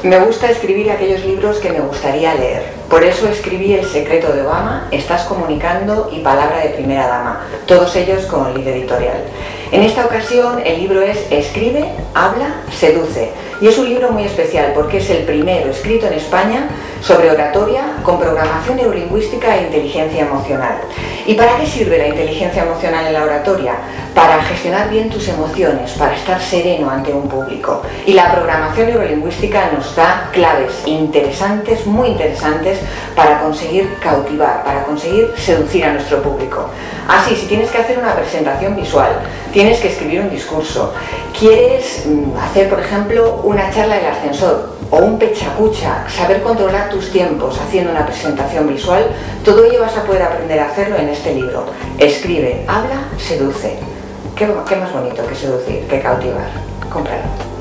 Me gusta escribir aquellos libros que me gustaría leer. Por eso escribí El secreto de Obama, Estás comunicando y Palabra de primera dama, todos ellos con Lid Editorial. En esta ocasión el libro es Escribe, habla, seduce, y es un libro muy especial porque es el primero escrito en España sobre oratoria con programación neurolingüística e inteligencia emocional. ¿Y para qué sirve la inteligencia emocional en la oratoria? Para gestionar bien tus emociones, para estar sereno ante un público. Y la programación neurolingüística nos da claves interesantes, muy interesantes, para conseguir cautivar, para conseguir seducir a nuestro público. Así, si tienes que hacer una presentación visual, tienes que escribir un discurso, quieres hacer, por ejemplo, una charla del ascensor o un pechacucha, saber controlar tus tiempos haciendo una presentación visual, todo ello vas a poder aprender a hacerlo en este libro. Escribe, habla, seduce. ¿Qué más bonito que seducir, que cautivar? Cómpralo.